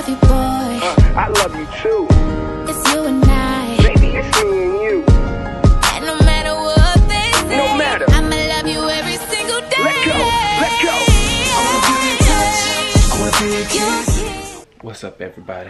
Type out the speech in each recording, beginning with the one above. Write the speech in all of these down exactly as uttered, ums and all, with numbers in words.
love you, boy. Uh, I love you too. It's you and I. Baby, it's me and you. And no matter what they say, No matter. I'ma love you every single day. Let go, let go. I wanna give you a touch. I wanna be your kiss. What's up, everybody?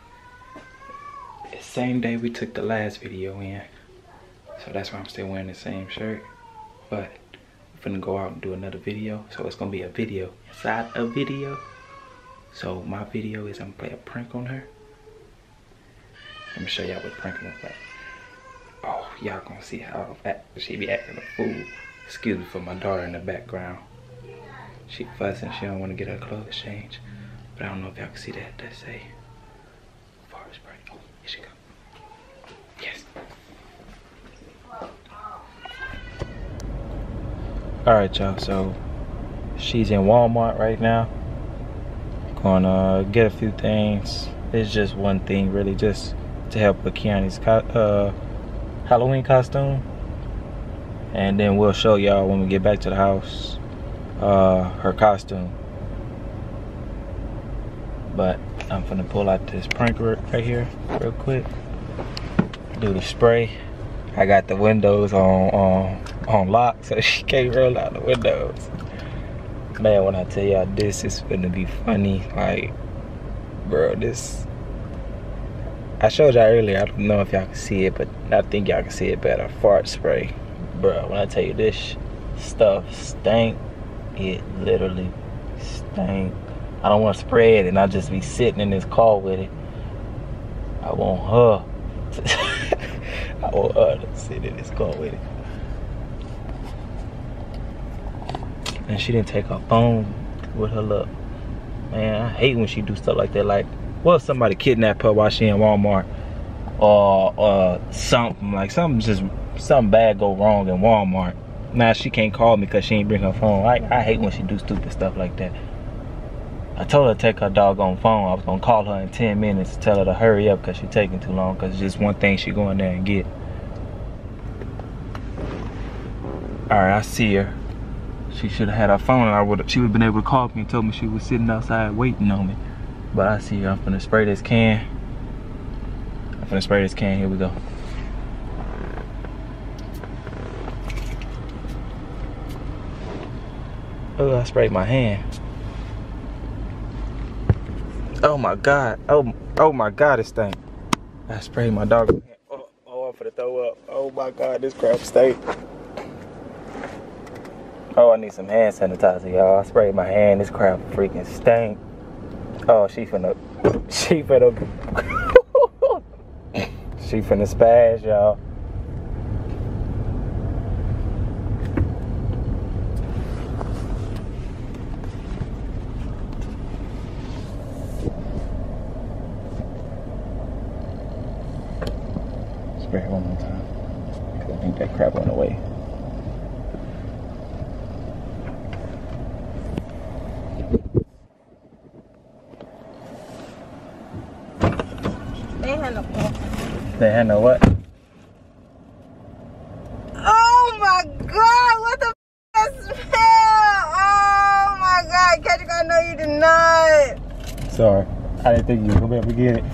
It's the same day we took the last video in, so that's why I'm still wearing the same shirt. But I'm finna go out and do another video, so it's gonna be a video inside a video. So my video is I'm gonna play a prank on her. Let me show y'all what prank looks like. Oh, y'all gonna see how act, she be acting a fool. Excuse me for my daughter in the background. She fussing, she don't wanna get her clothes changed. But I don't know if y'all can see that. That say fart spray. Oh, here she go. Yes. Alright, y'all, so she's in Walmart right now. Gonna get a few things. It's just one thing, really, just to help with Kiani's co uh, Halloween costume. And then we'll show y'all when we get back to the house uh, her costume. But I'm finna pull out this prank right here real quick. Do the spray. I got the windows on on, on lock, so she can't roll out the windows. Man, when I tell y'all this is finna be funny, like, bro, this. I showed y'all earlier. I don't know if y'all can see it, but I think y'all can see it better. Fart spray, bro. When I tell you this stuff stank, it literally stank. I don't want to spray it and I'll just be sitting in this car with it. I want her. I want her to sit in this car with it. And she didn't take her phone with her look. Man, I hate when she do stuff like that. Like, what if somebody kidnap her while she in Walmart? Or uh, something, like something just, something bad go wrong in Walmart. Now she can't call me because she ain't bring her phone. I, I hate when she do stupid stuff like that. I told her to take her doggone phone. I was gonna call her in ten minutes to tell her to hurry up because she's taking too long, because it's just one thing she go in there and get. Alright, I see her. She should have had her phone and I would she would have been able to call me and told me she was sitting outside waiting on me. But I see her. I'm finna spray this can. I'm finna spray this can. Here we go. Oh, I sprayed my hand. Oh my god. Oh, oh my god, it stank. I sprayed my dog. Oh, oh, I'm finna throw up. Oh my god, this crap stank. Oh, I need some hand sanitizer, y'all. I sprayed my hand. This crap freaking stank. Oh, she finna, she finna, she finna spaz, y'all. Spray it one more time. Cause I think that crap went away. They had no They had no what? Oh my god, what the f smell? Oh my god, Kendrick, I know you did not. Sorry, I didn't think you were gonna be able to get it.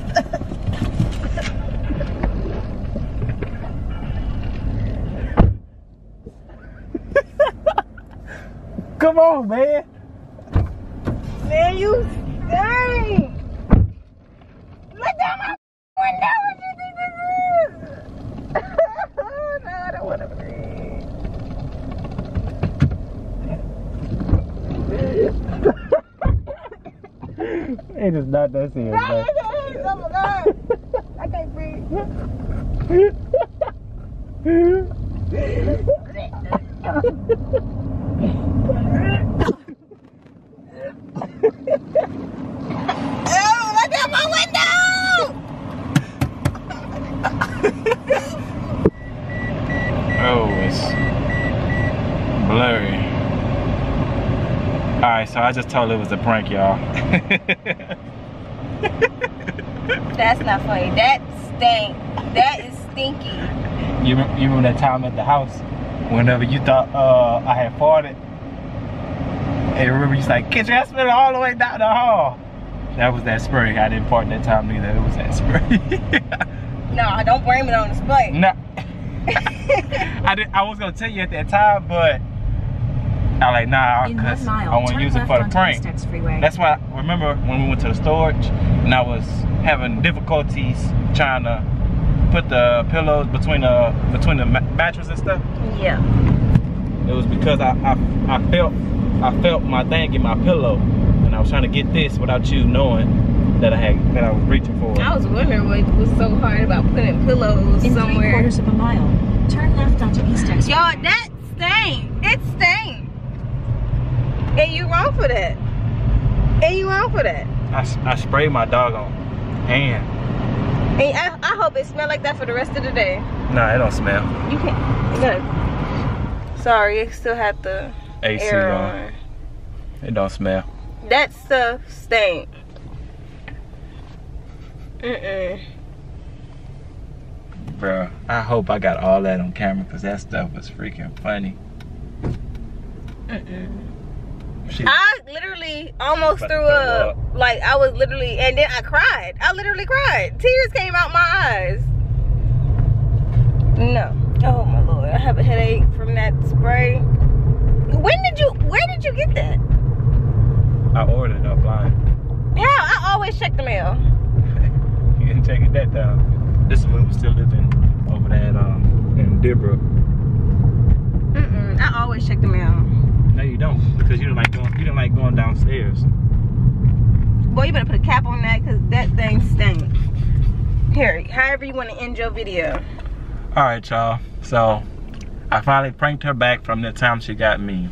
Come on, man. Man, you stink. Look down my window. What you think this is? No, I don't want to breathe. It is not that serious, man. Oh my god. I can't breathe. Oh, look out my window! Oh, it's blurry. Alright, so I just told her it was a prank, y'all. That's not funny. That stank. That is stinky. You, you remember that time at the house? Whenever you thought uh, I had farted? And remember you was like, "Kitchen, I smell it all the way down the hall." that was that spray. I didn't part that time neither. It was that spray. No, don't blame it on the spray. No. I did. I was gonna tell you at that time, but I like nah, cause I want to use it for the prank. That's why. Remember when we went to the storage and I was having difficulties trying to put the pillows between the between the mattress and stuff. Yeah. It was because I I, I felt I felt my thing in my pillow, and I was trying to get this without you knowing that I had that I was reaching for. I was wondering what was so hard about putting pillows In somewhere. three quarters of a mile, turn left onto East Expressway. Y'all, that stain. It's stained. And you wrong for that. And you wrong for that. I, I sprayed my doggone hand. And I, I hope it smells like that for the rest of the day. Nah, it don't smell. You can't. Look. Sorry, it still have the A C air on. on. It don't smell. That stuff stained. Mm-mm. Bruh, I hope I got all that on camera because that stuff was freaking funny. Mm-mm. She, I literally almost About threw to throw up. Like, I was literally, and then I cried. I literally cried. Tears came out my eyes. No. Oh my Lord, I have a headache from that spray. When did you, where did you get that? I ordered it offline. How? I always check the mail. You didn't take it that time. This is when we still living over there at, um, in Dibra. Mm-mm, I always check the mail. No, you don't, because you don't like going. You don't like going downstairs. Boy, you better put a cap on that because that thing stinks. Here, however you want to end your video. All right, y'all. So I finally pranked her back from the time she got me,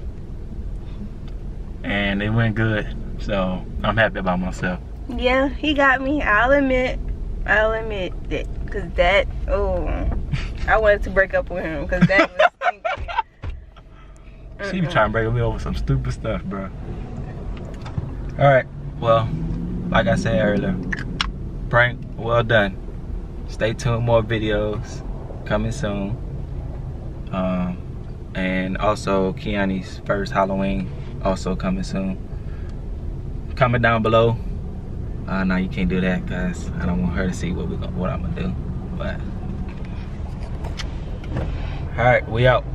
and it went good. So I'm happy about myself. Yeah, he got me. I'll admit. I'll admit that, cause that. Oh, I wanted to break up with him because that was stinky. She be trying to break me over some stupid stuff, bro. All right. Well, like I said earlier, prank well done. Stay tuned, more videos coming soon. Um, and also Kiani's first Halloween also coming soon. Comment down below. Uh, no, you can't do that, guys. I don't want her to see what we gonna, what I'm gonna do. But all right, we out.